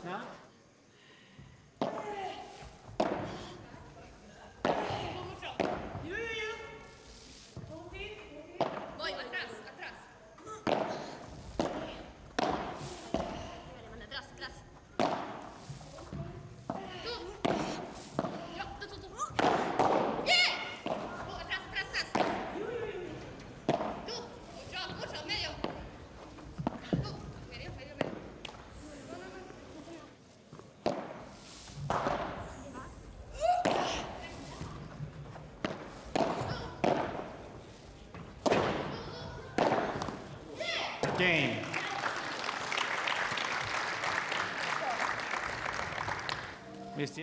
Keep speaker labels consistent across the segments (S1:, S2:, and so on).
S1: Voy, atrás, atrás. Manda atrás, atrás. Tú. Yo, tú. Bien. Tú, atrás, atrás, atrás. Tú, mucho, medio. Tú, medio.
S2: Game. Misty.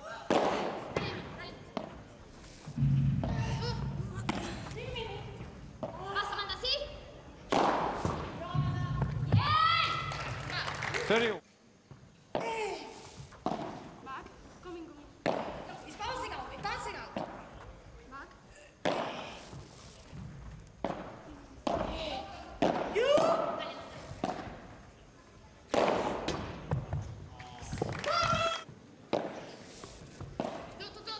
S1: Passa, manda assim. Yeah!
S2: 30.
S3: Back. Coming.
S1: He's bouncing out.
S3: Back.
S1: Tú.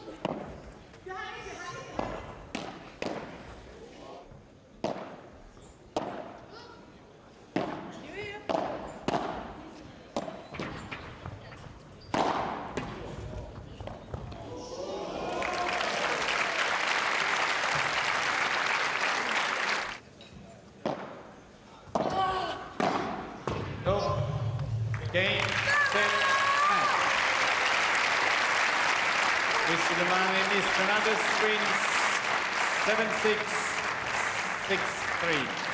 S2: Go. Game. Set. Match. Mr. Lemani, Mr. Fernandez wins 7-6, 6-3.